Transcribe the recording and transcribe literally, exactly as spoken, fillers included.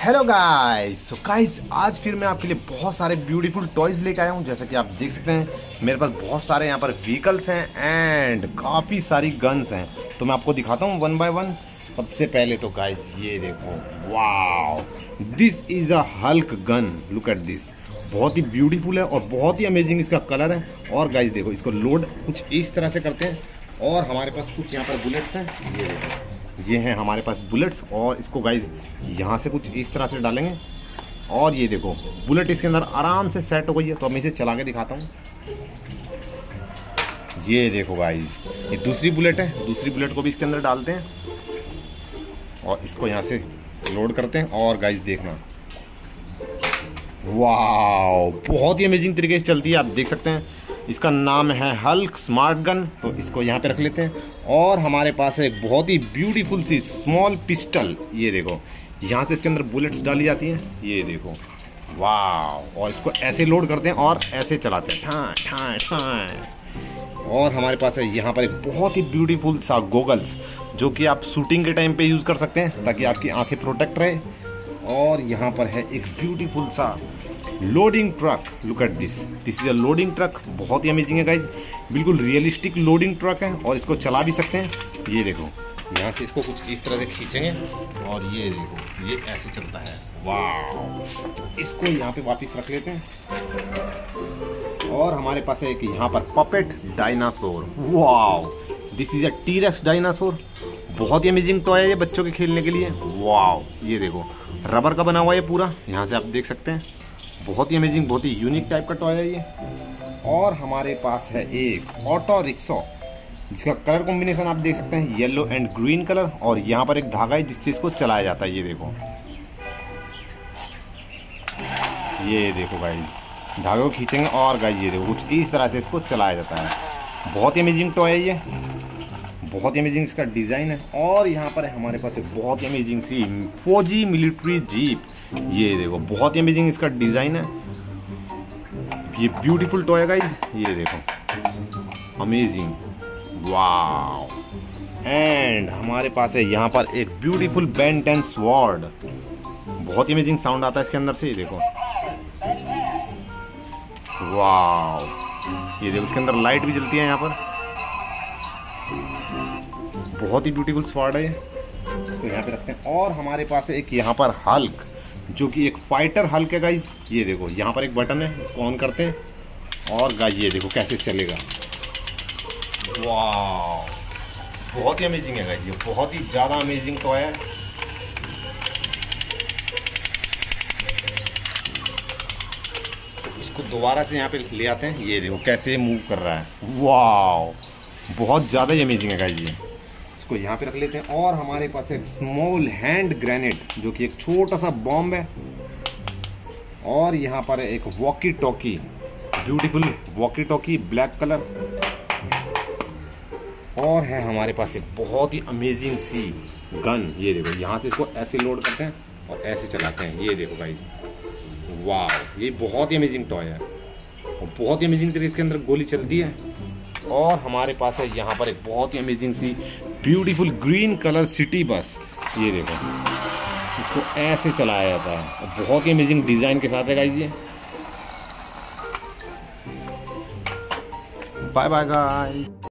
Hello guys. So guys आज फिर मैं आपके लिए बहुत सारे ब्यूटीफुल टॉयज लेके आया हूँ। जैसा कि आप देख सकते हैं मेरे पास बहुत सारे यहाँ पर व्हीकल्स हैं एंड काफ़ी सारी गन्स हैं। तो मैं आपको दिखाता हूँ वन बाय वन। सबसे पहले तो गाइस ये देखो, wow, this is a Hulk gun. Look at this, बहुत ही ब्यूटीफुल है और बहुत ही अमेजिंग इसका कलर है। और गाइस देखो, इसको लोड कुछ इस तरह से करते हैं और हमारे पास कुछ यहाँ पर बुलेट्स हैं। ये देखो, ये हैं हमारे पास बुलेट्स और इसको गाइस यहाँ से कुछ इस तरह से डालेंगे और ये देखो बुलेट इसके अंदर आराम से सेट हो गई है। तो मैं इसे चला के दिखाता हूँ। ये देखो गाइस, ये दूसरी बुलेट है। दूसरी बुलेट को भी इसके अंदर डालते हैं और इसको यहाँ से लोड करते हैं और गाइस देखना, वाओ, बहुत ही अमेजिंग तरीके से चलती है। आप देख सकते हैं इसका नाम है हल्क स्मार्ट गन। तो इसको यहाँ पे रख लेते हैं और हमारे पास है एक बहुत ही ब्यूटीफुल सी स्मॉल पिस्टल। ये देखो, यहाँ से इसके अंदर बुलेट्स डाली जाती हैं। ये देखो, वाह, और इसको ऐसे लोड करते हैं और ऐसे चलाते हैं, ठां ठां ठां। और हमारे पास है यहाँ पर एक बहुत ही ब्यूटीफुल सा गोगल्स, जो कि आप शूटिंग के टाइम पे यूज़ कर सकते हैं ताकि आपकी आंखें प्रोटेक्ट रहे। और यहाँ पर है एक ब्यूटीफुल सा loading truck. Look at this, this is a loading truck. बहुत ही अमेजिंग है गाइज, बिल्कुल रियलिस्टिक लोडिंग ट्रक है और इसको चला भी सकते हैं। ये देखो, यहाँ से इसको कुछ इस तरह से खींचेंगे और ये देखो, ये ऐसे चलता है। वाह, इसको यहाँ पे वापस रख लेते हैं और हमारे पास है एक यहाँ पर पपेट डायनासोर। वाह, this is a T rex dinosaur. बहुत ही अमेजिंग टॉय है ये बच्चों के खेलने के लिए। वाह, ये देखो, रबर का बना हुआ है पूरा, यहाँ से आप देख सकते हैं। बहुत ही अमेजिंग, बहुत ही यूनिक टाइप का टॉय है ये। और हमारे पास है एक ऑटो रिक्शा, जिसका कलर कॉम्बिनेशन आप देख सकते हैं, येलो एंड ग्रीन कलर। और यहाँ पर एक धागा है जिससे इसको चलाया जाता है। ये देखो, ये देखो गाइस, धागे को खींचेंगे और गाइस ये देखो, कुछ इस तरह से इसको चलाया जाता है। बहुत ही अमेजिंग टॉय है ये, बहुत ही अमेजिंग इसका डिज़ाइन है। और यहाँ पर है हमारे पास एक बहुत ही अमेजिंग सी फौजी मिलिट्री जीप। ये देखो, बहुत ही अमेजिंग इसका डिज़ाइन है। ये ब्यूटीफुल टॉय है गाइस, ये देखो, अमेजिंग, वाव। एंड हमारे पास है यहाँ पर एक ब्यूटीफुल बेन टेन स्वॉर्ड। बहुत ही अमेजिंग साउंड आता है इसके अंदर से। ये देखो, वाव, ये देखो, इसके अंदर लाइट भी जलती है यहाँ पर। बहुत ही ब्यूटीफुल स्वॉर्ड है ये। इसको यहाँ पे रखते हैं और हमारे पास है एक यहाँ पर हल्क, जो कि एक फाइटर हल्क है गाइज। ये देखो, यहाँ पर एक बटन है, इसको ऑन करते हैं और गाइज ये देखो कैसे चलेगा। वाह, बहुत ही अमेजिंग है गाइज, ये बहुत ही ज़्यादा अमेजिंग टॉय है। तो इसको दोबारा से यहाँ पे ले आते हैं। ये देखो कैसे मूव कर रहा है। वाह, बहुत ज़्यादा ही अमेजिंग है गाइज ये। इसको यहाँ पे रख लेते हैं और हमारे पास एक स्मॉल हैंड ग्रेनेड, जो कि एक छोटा सा बॉम्ब है। और यहाँ पर है एक walkie talkie, beautiful walkie talkie, black colour. और है हमारे पास एक बहुत ही अमेजिंग सी गन। ये देखो, यहाँ से इसको ऐसे लोड करते हैं और ऐसे चलाते हैं। ये देखो गाइस, वाह, ये बहुत ही अमेजिंग टॉय है और बहुत ही अमेजिंग तरीके से इसके अंदर गोली चलती है। और हमारे पास है यहाँ पर एक बहुत ही अमेजिंग सी beautiful green colour city bus. ये देखो, इसको ऐसे चलाया जाता है और बहुत ही अमेजिंग डिज़ाइन के साथ है गाइस ये। Bye bye guys.